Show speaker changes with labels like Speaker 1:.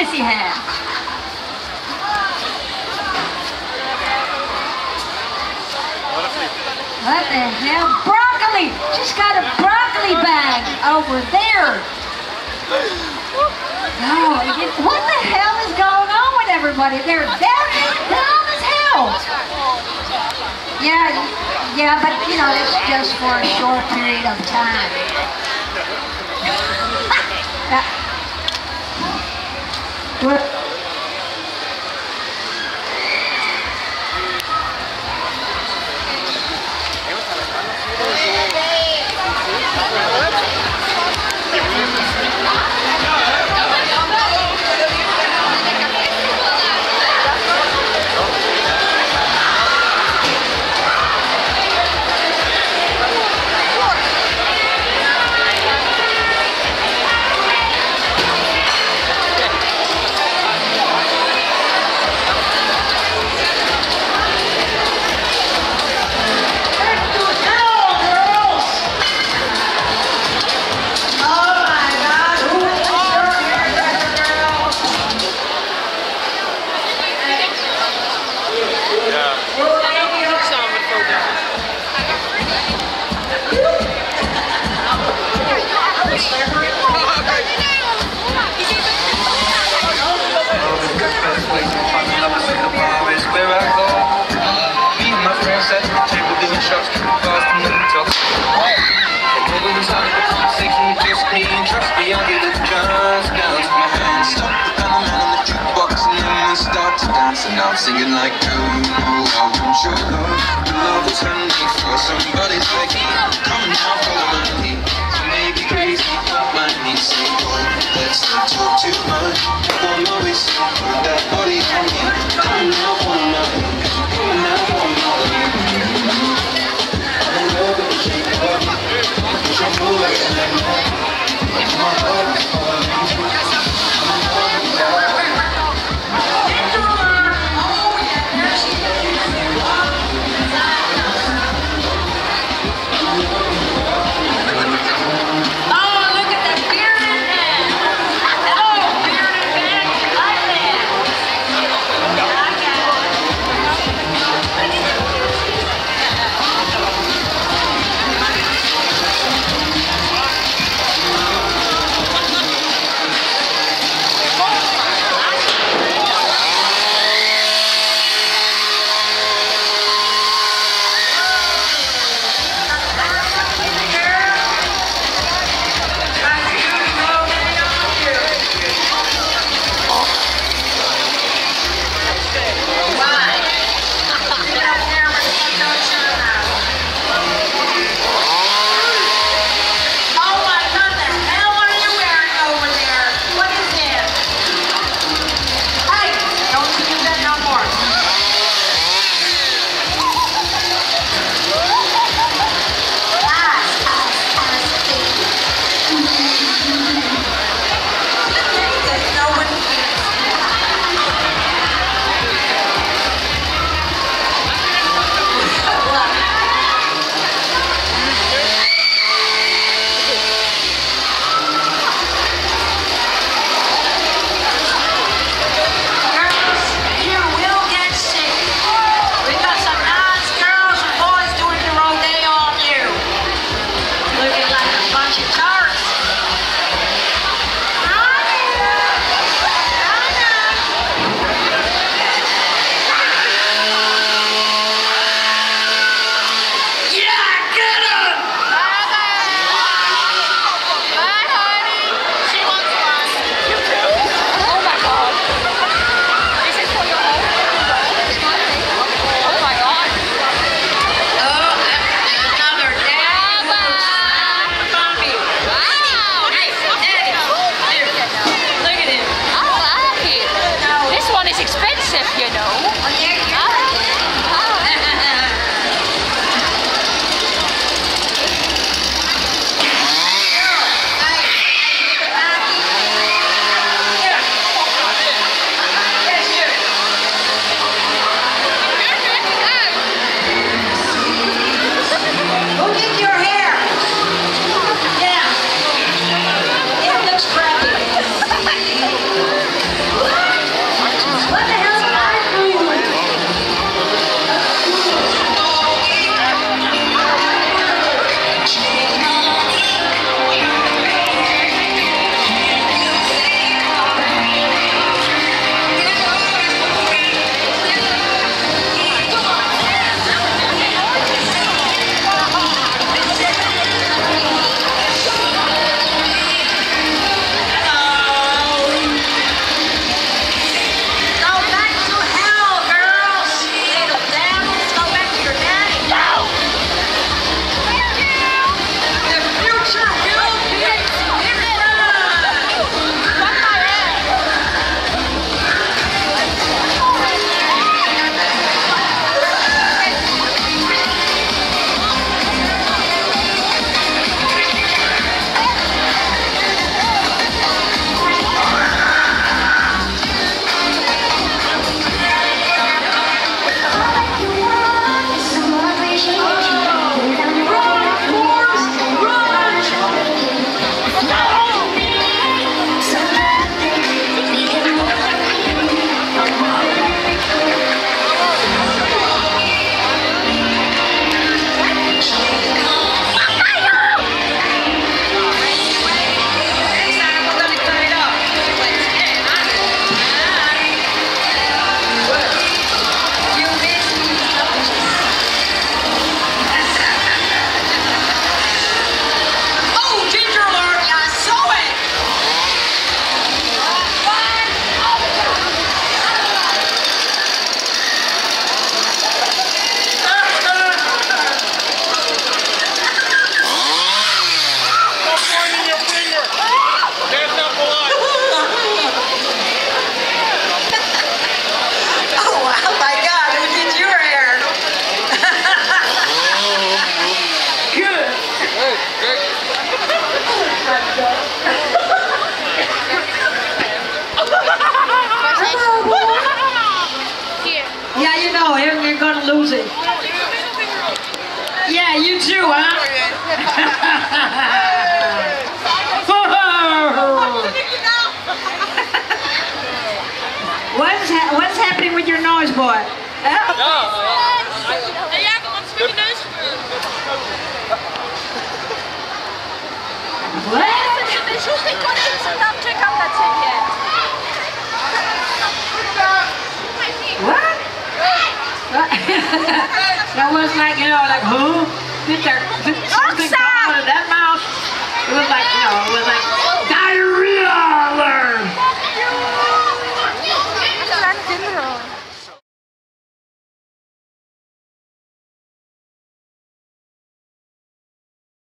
Speaker 1: does he have? What the hell? Broccoli! She's got a broccoli bag over there. Oh, what the hell is going on with everybody? They're dumb as hell. Yeah, but you know, it's just for a short period of time. What?
Speaker 2: And I'm singing like, do you know how to show love is handmade for somebody like me. Come now, follow my lead. You may be crazy, don't mind me. Say, boy, let's not talk too much. I'm always put that body on me. Come now, follow my lead. Come now, follow my lead. I know that you shake it up. Push your move like a lemon. My heart is falling.
Speaker 1: losing. Yeah, you too, huh? What's happening with your nose, boy? What? What? That was like, you know, like who? Something